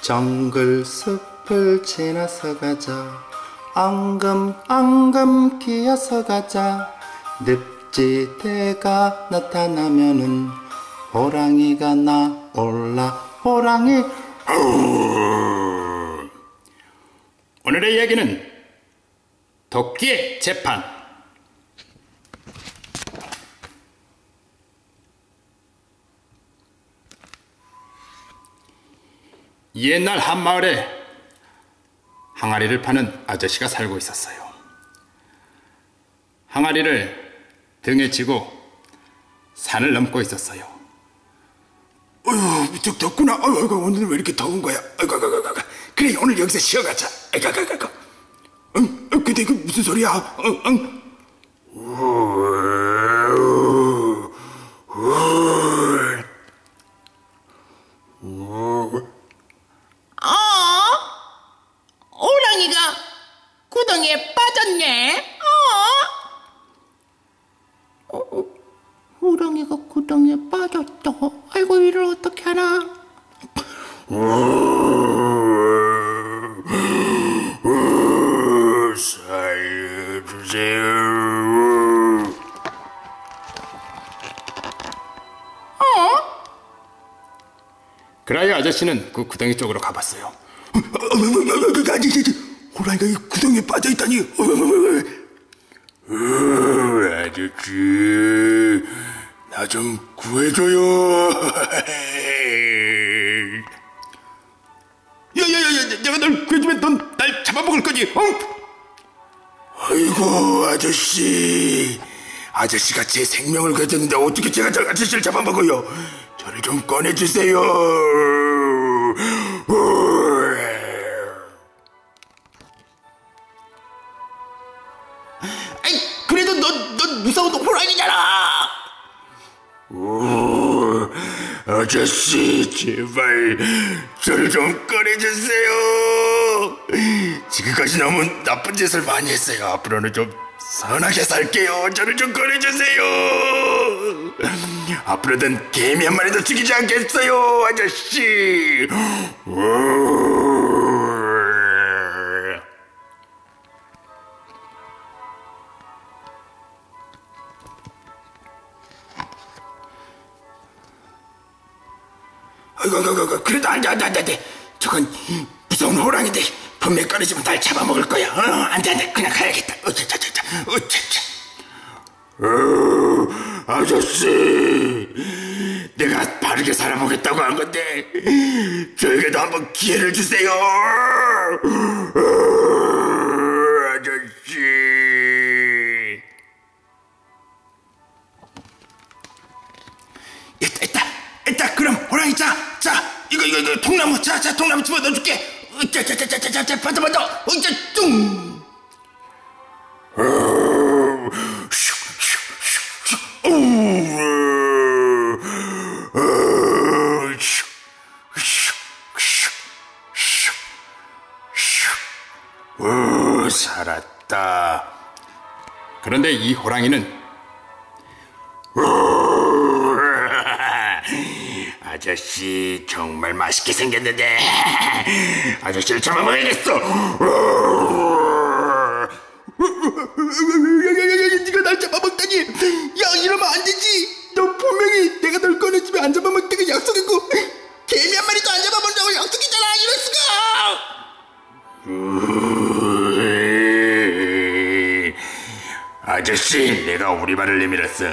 정글 숲을 지나서 가자. 앙금 기어서 가자. 늪지대가 나타나면은 호랑이가 나올라. 호랑이. 오늘의 이야기는 도끼의 재판. 옛날 한마을에 항아리를 파는 아저씨가 살고 있었어요. 항아리를 등에 지고 산을 넘고 있었어요. 어휴, 무척 덥구나. 어이구, 오늘은 왜 이렇게 더운 거야? 아이고, 그래, 오늘 여기서 쉬어가자. 아이고. 근데 이거 무슨 소리야? 호랑이가 구덩이에 빠졌네. 호랑이가 구덩이에 빠졌다. 아이고, 이를 어떻게 하나. 살려주세요. 그라야 아저씨는 그 구덩이 쪽으로 가봤어요. 호랑이가 이 구덩이에 빠져있다니. 아저씨, 나 좀 구해줘요. 야야야야, 내가 널 구해주면 넌 날 잡아먹을 거지. 아이고, 아저씨가 제 생명을 구해줬는데 어떻게 제가 저 아저씨를 잡아먹어요? 저를 좀 꺼내주세요. 아이, 그래도 넌 무서운 호랑이잖아. 아저씨, 제발 저를 좀 꺼내주세요. 지금까지 너무 나쁜 짓을 많이 했어요. 앞으로는 좀 선하게 살게요. 저를 좀 꺼내주세요. 앞으로는 개미 한 마리도 죽이지 않겠어요, 아저씨. 그래도 안 돼. 저건 무서운 호랑이인데 분명히 꺼내주면 날 잡아먹을 거야. 안 돼. 그냥 가야겠다. 아저씨, 내가 바르게 살아보겠다고 한 건데 저에게도 한번 기회를 주세요. 아저씨. 있다. 그럼 호랑이 자, 이거 통나무, 통나무 집어 넣어줄게. 받아. 뚱. 살았다. 그런데 이 호랑이는 아저씨 정말 맛있게 생겼는데 아저씨를 잡아먹어야겠어. 네가 날 잡아먹다니. 야, 이러면 안 되지. 너 분명히 내가 널 꺼내주면 안 잡아먹다고 약속했고 개미 한 마리도 안 잡아먹는다고 약속했잖아. 이럴 수가. 아저씨, 내가 오리발을 내밀었어.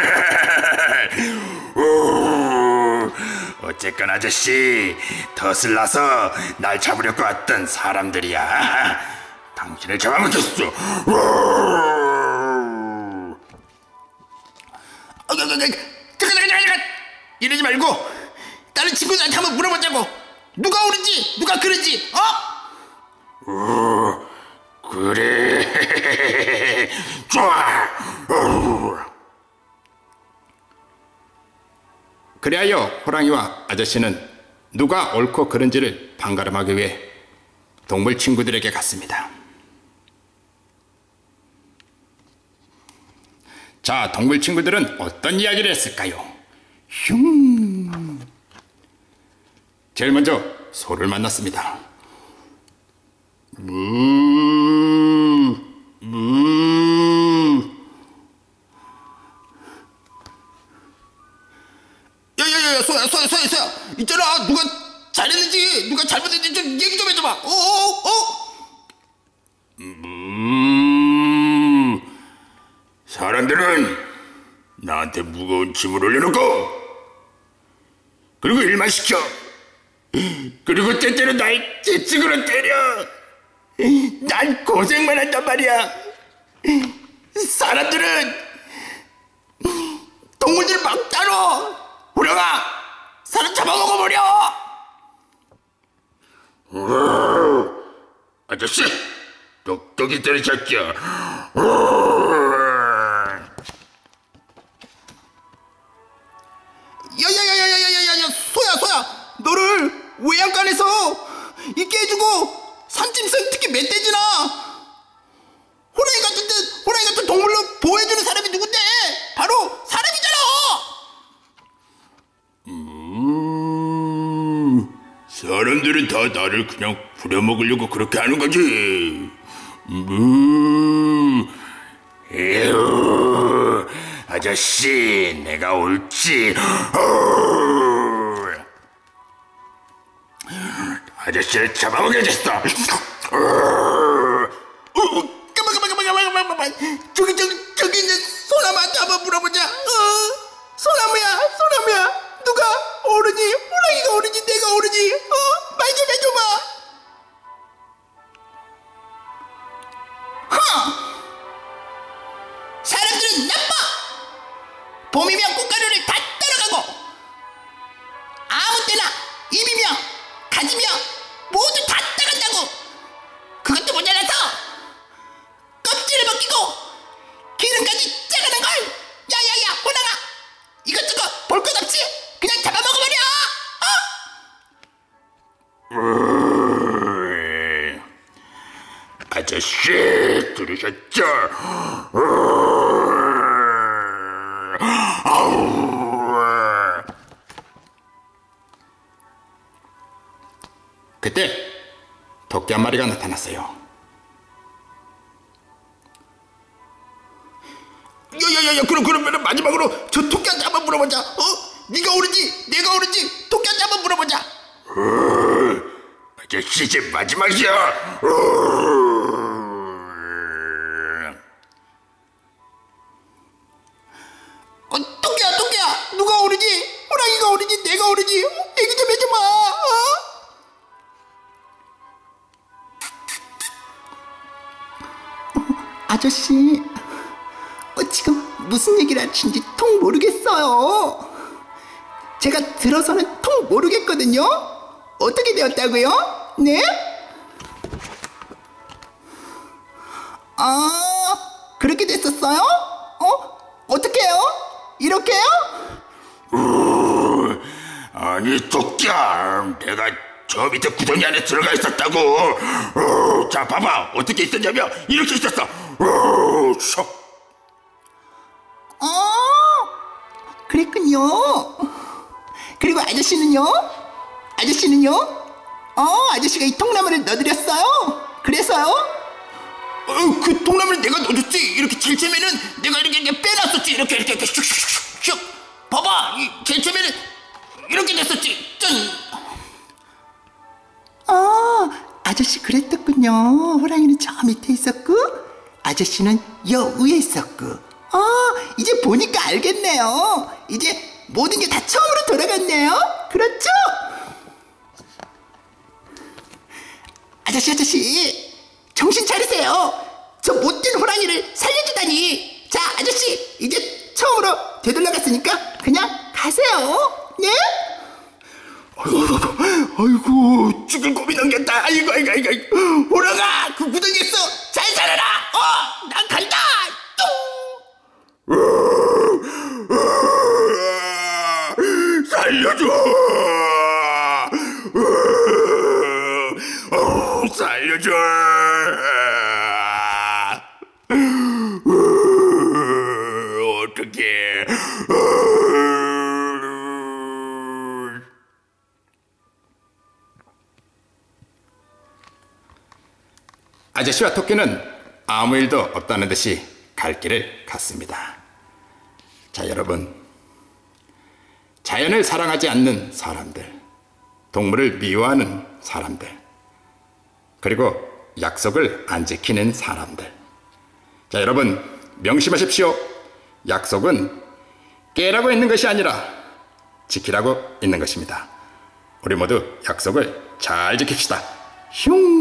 어쨌건 아저씨, 덫을 놔서 날 잡으려고 왔던 사람들이야. 당신을 잡아먹겠어. 잠깐. 이러지 말고 다른 친구들한테 한번 물어보자고. 누가 옳은지 누가 그른지. 그래. 좋아. 그리하여 호랑이와 아저씨는 누가 옳고 그른지를 판가름하기 위해 동물 친구들에게 갔습니다. 자, 동물 친구들은 어떤 이야기를 했을까요? 제일 먼저 소를 만났습니다. 야야야, 소야 있잖아. 누가 잘했는지 누가 잘못했는지 좀 얘기 좀 해줘봐. 사람들은 나한테 무거운 짐을 올려놓고 그리고 일만 시켜. 그리고 때때로 날 재찍으로 때려. 난 고생만 한단 말이야. 사람들은 동물들 막 따로 호랑아 사람 잡아먹어버려. 아저씨 똑똑히 때려 새끼야. 야야야야야야야야, 소야 너를 외양간에서 있게 해주고 산짐승 특히 멧돼지나 호랑이 같은 동물로 보호해주는 사람이 누군데? 바로 사람이잖아. 사람들은 다 나를 그냥 부려먹으려고 그렇게 하는 거지. 에휴, 아저씨 내가 옳지. 아저씨를 잡아먹여야겠어. 가만. 저기 이제 소나무한테 한번 물어보자. 소나무야 누가 옳으니? 호랑이가 옳으니 내가 옳으니? 말 좀 해줘봐. 사람들은 나빠. 봄이면 꽃가루를 다 따라가고 아무 때나 입이며 가지며 모두 다 따간다고. 그것도 모자라서 껍질을 벗기고 기름까지 짜가는 걸. 야야야 호랑아, 이것저것 볼 것 없이 그냥 잡아먹어버려. 아저씨 들으셨죠? 그때 토끼 한 마리가 나타났어요. 야야야야, 그러면 마지막으로 저 토끼한테 한번 물어보자. 네가 옳은지 내가 옳은지 토끼한테 한번 물어보자. 아저씨 이제 마지막이야. 토끼야 누가 옳은지? 호랑이가 옳은지 내가 옳은지 얘기 좀 해줘봐. 아저씨 지금 무슨 얘기를 하시는지 통 모르겠어요. 제가 들어서는 통 모르겠거든요. 어떻게 되었다고요? 네? 그렇게 됐었어요? 어떻게 해요? 이렇게요? 아니 토끼야, 내가 저 밑에 구덩이 안에 들어가 있었다고. 자 봐봐, 어떻게 있었냐면 이렇게 있었어. 쏙. 그랬군요. 그리고 아저씨는요? 아저씨가 이 통나무를 넣어드렸어요. 그래서요? 그 통나무를 내가 넣어줬지. 이렇게 제일 처음에는 내가 이렇게 빼놨었지. 이렇게 슉슉슉. 봐봐, 제일 처음에는 이렇게 됐었지. 짠. 아저씨 그랬었군요. 호랑이는 저 밑에 있었고 아저씨는 여 위에 있었고. 이제 보니까 알겠네요. 이제 모든 게 다 처음으로 돌아갔네요. 그렇죠? 아저씨 정신 차리세요. 저 못된 호랑이를 살려주다니. 자 아저씨 이제 처음으로 되돌아갔으니까 그냥 가세요. 네? 아이고 죽을 고민 남겼다. 아이고 호랑아 그 구덩이에서 잘 살아라. 난 간다. 살려줘. 살려줘. 어떡해. 아저씨와 토끼는 아무 일도 없다는 듯이 갈 길을 갔습니다. 자, 여러분, 자연을 사랑하지 않는 사람들, 동물을 미워하는 사람들, 그리고 약속을 안 지키는 사람들. 자, 여러분, 명심하십시오. 약속은 깨라고 있는 것이 아니라 지키라고 있는 것입니다. 우리 모두 약속을 잘 지킵시다. 흉!